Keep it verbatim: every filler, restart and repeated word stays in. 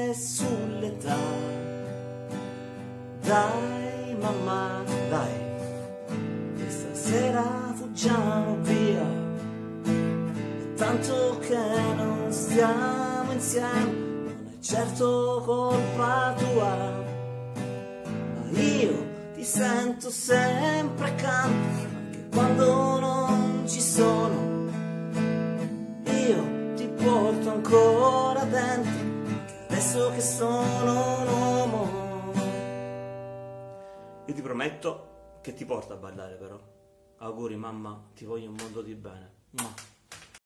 è sull'età. Dai mamma, dai, questa sera fuggiamo via, è tanto che non stiamo insieme, non è certo colpa tua, ma io ti sento sempre accanto, anche quando non ci sono. Io ti porto ancora dentro, anche adesso che sono un uomo. Io ti prometto che ti porto a ballare, però. Auguri mamma, ti voglio un mondo di bene. Mua.